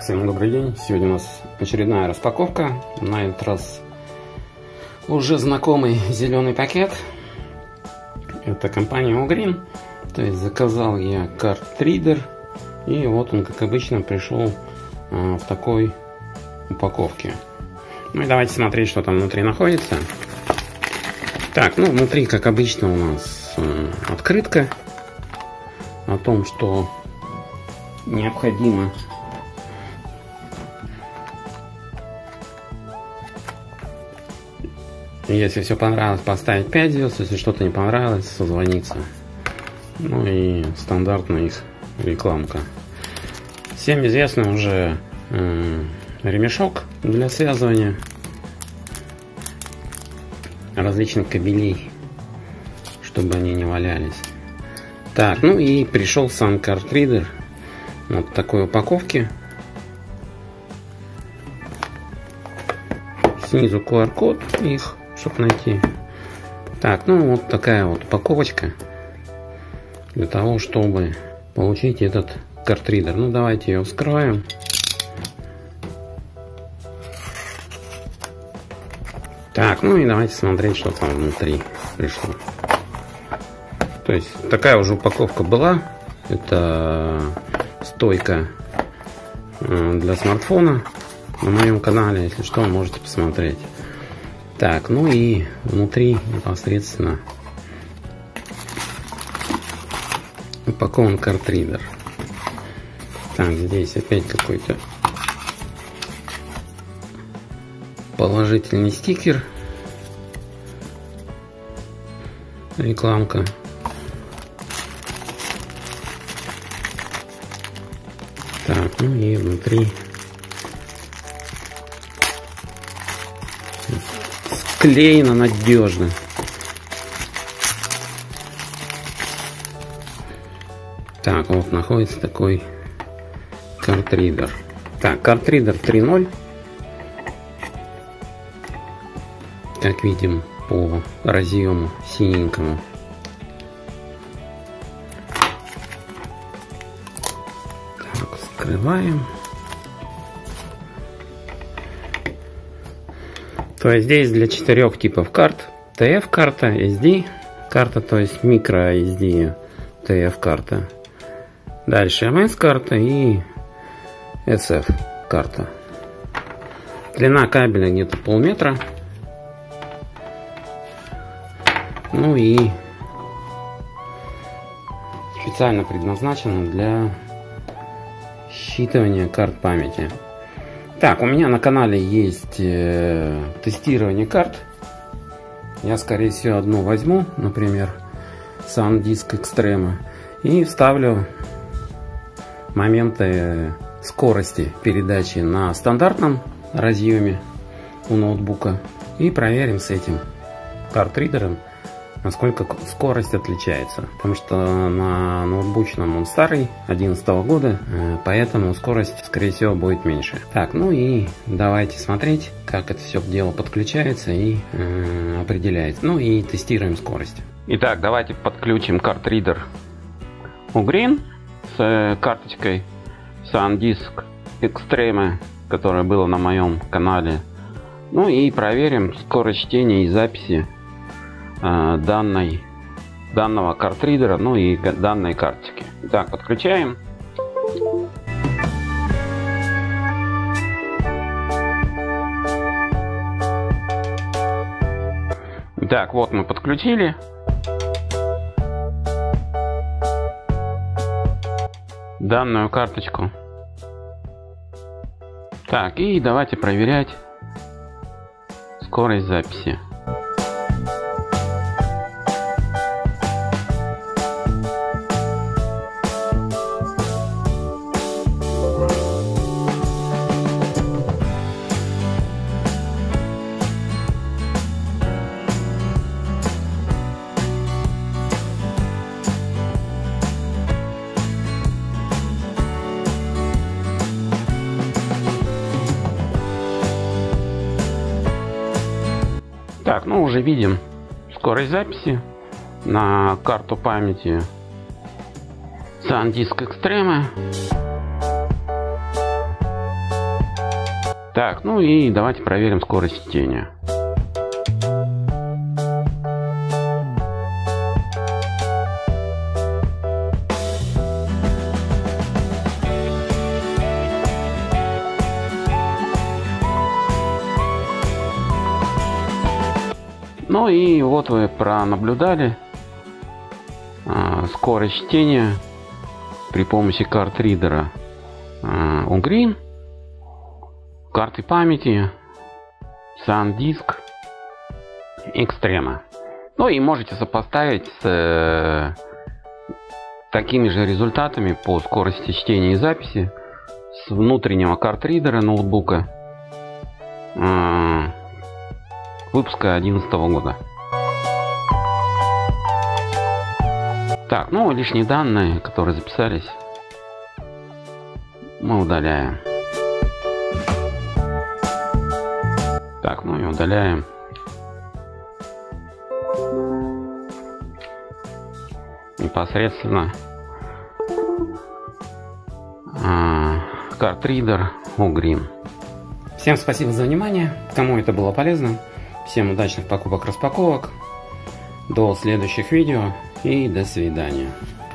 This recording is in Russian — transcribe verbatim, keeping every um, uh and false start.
Всем добрый день. Сегодня у нас очередная распаковка. На этот раз уже знакомый зеленый пакет. Это компания Ugreen. То есть заказал я картридер. И вот он, как обычно, пришел а, в такой упаковке. Ну и давайте смотреть, что там внутри находится. Так, ну внутри, как обычно, у нас а, открытка о том, что необходимо если все понравилось, поставить пять звезд, если что-то не понравилось, созвониться. Ну и стандартная их рекламка. Всем известно уже э, ремешок для связывания различных кабелей, чтобы они не валялись. Так, ну и пришел сам картридер вот в такой упаковке. Снизу ку ар код их, чтобы найти. Так, ну вот такая вот упаковочка для того, чтобы получить этот картридер. Ну давайте ее вскроем. Так, ну и давайте смотреть, что там внутри пришло. То есть такая уже упаковка была. Это стойка для смартфона на моем канале, если что, можете посмотреть. Так, ну и внутри непосредственно упакован картридер. Так, здесь опять какой-то положительный стикер, рекламка. Так, ну и внутри склеено надежно. Так, вот находится такой картридер. Так, картридер три ноль. Как видим по разъему синенькому. Так, скрываем. То есть здесь для четырех типов карт. тэ эф карта, эс ди карта, то есть микро эс ди тэ эф карта. Дальше эм эс карта и эс эф карта. Длина кабеля где-то полметра. Ну и специально предназначена для считывания карт памяти. Так, у меня на канале есть э, тестирование карт. Я, скорее всего, одну возьму, например, SanDisk Extreme, и вставлю моменты скорости передачи на стандартном разъеме у ноутбука и проверим с этим картридером, насколько скорость отличается. Потому что на ноутбучном он старый, одиннадцатого года, поэтому скорость, скорее всего, будет меньше. Так, ну и давайте смотреть, как это все дело подключается и э, определяется. Ну и тестируем скорость. Итак, давайте подключим картридер Ugreen с карточкой SanDisk Extreme, которая была на моем канале. Ну и проверим скорость чтения и записи данной данного картридера, ну и данной карточки. Так, подключаем. Так, вот мы подключили. Данную карточку. Так, и давайте проверять скорость записи. Так, ну уже видим скорость записи на карту памяти SanDisk Extreme. Так, ну и давайте проверим скорость чтения. Ну и вот вы пронаблюдали а, скорость чтения при помощи карт-ридера а, Ugreen, карты памяти SanDisk Extrema. Ну и можете сопоставить с э, такими же результатами по скорости чтения и записи с внутреннего карт-ридера ноутбука э, выпуска две тысячи одиннадцатого года. Так, ну лишние данные, которые записались, мы удаляем. Так, ну и удаляем. Непосредственно а, карт-ридер Ugreen. Всем спасибо за внимание. Кому это было полезно. Всем удачных покупок-распаковок. До следующих видео и до свидания.